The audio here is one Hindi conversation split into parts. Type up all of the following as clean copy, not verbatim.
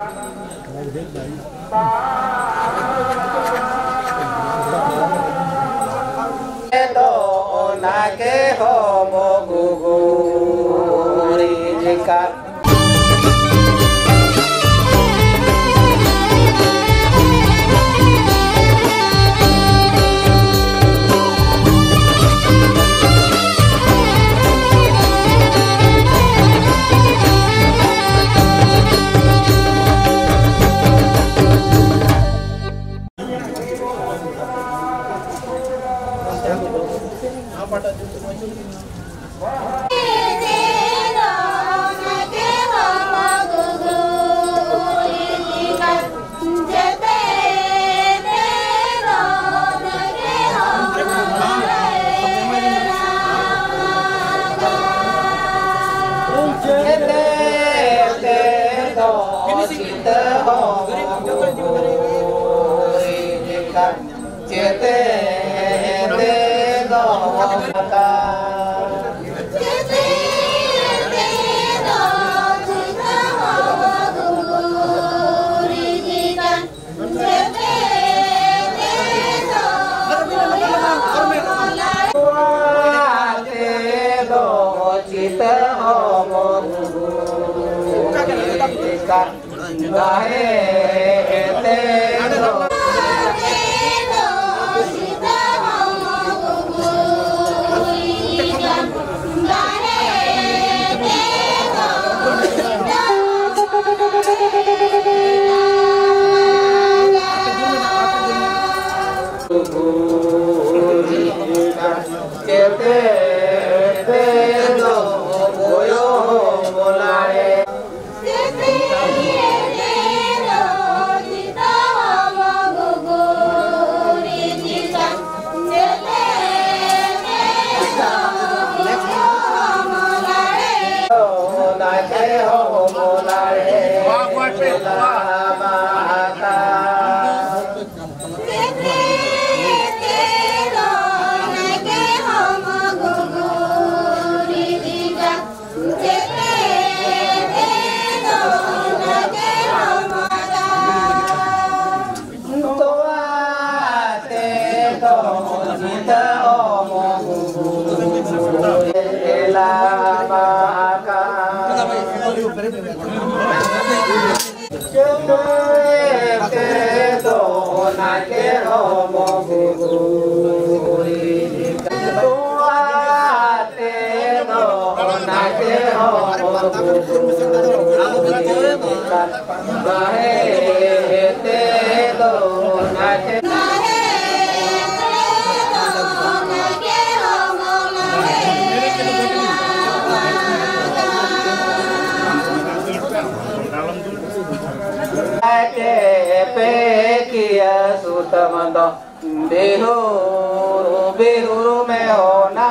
बिहू में होना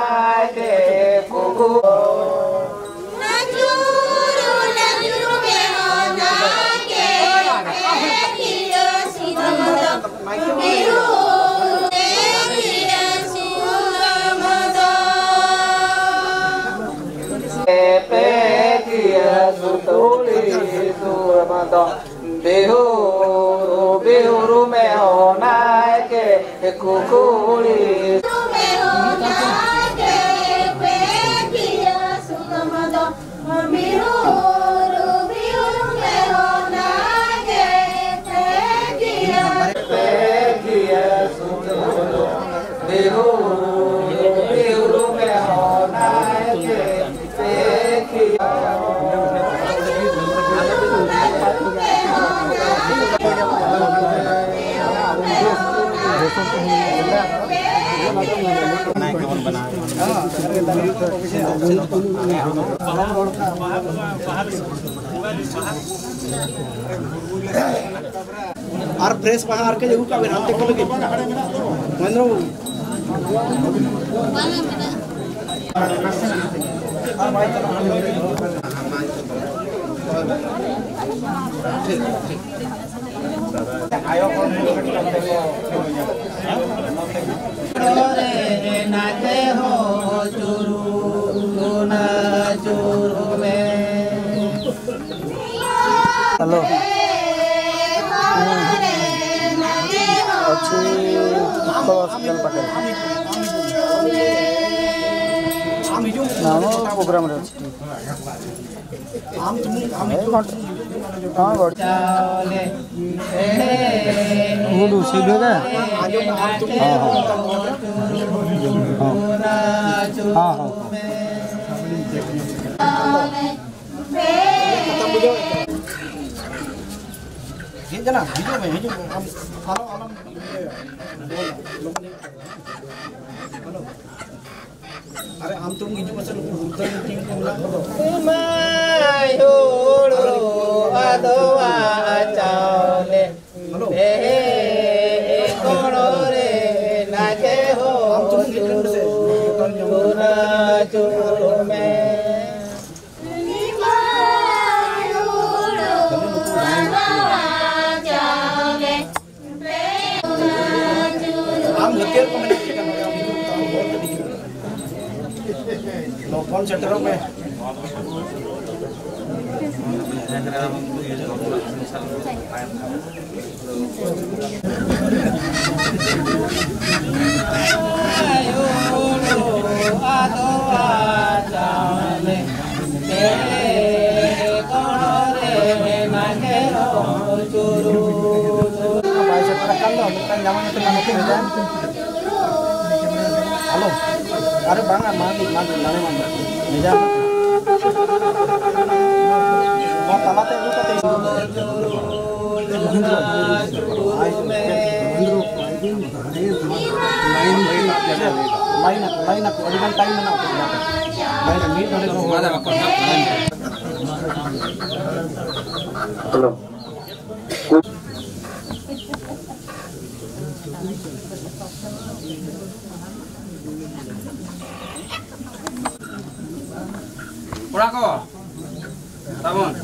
के कुकू बिहू में होना के कुकुड़ी और फ्रेश बाहर के जरूर का हम देखो लगे महेंद्र नाचे हो चुरू न चुरू में हेलो हॉस्पिटल पाखे प्रोग्राम अरे हम तुम गिजु मसल उधर मीटिंग को मिला मायूरो अदवा चाले ए कोणरे नाचे हो चुरुना चुरु में हम लतियर को मैंने कौन सेंटरों में halo, ada banget mandi meja. Mau tamatnya buka teh. Lain aku dengan time mana aku dapat. Lain meet oleh ada apa? Halo. Ora ko. Tamon.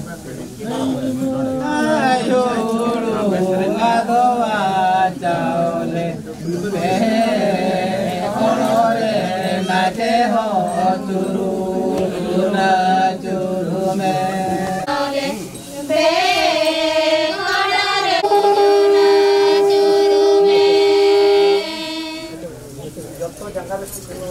Ayo adowa chaole be korore nache ho churuna churu me be korore churu me jotto jangan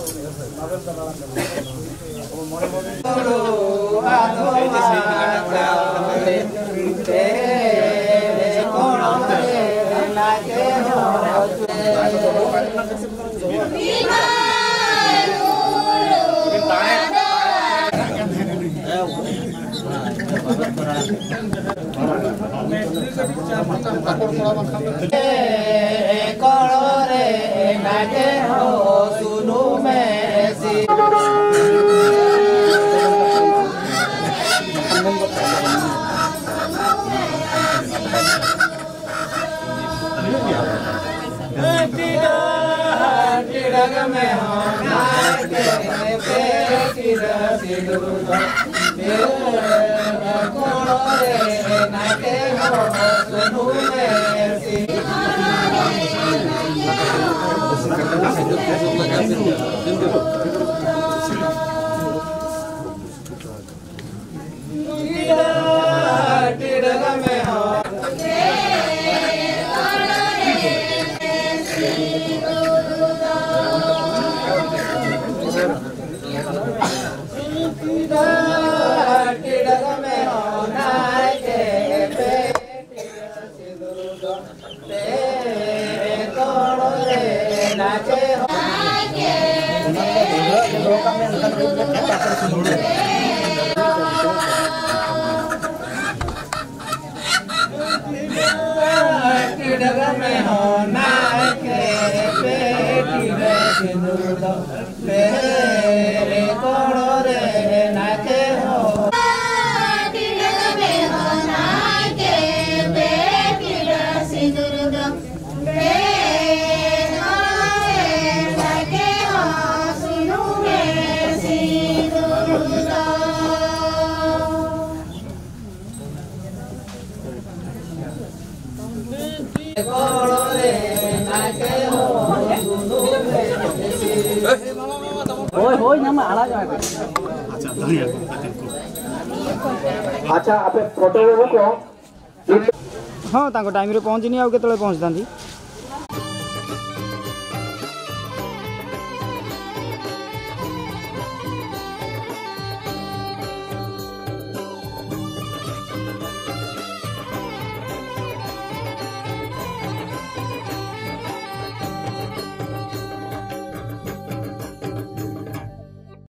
Kolore nache ho sunu mesi tidak me ho nache pe kira sidudo kolore nache ho sunu mesi tidak me ho अच्छा आपे फोटो को हाँ टाइम रे पहुँचनी आउ केतले पहुँचता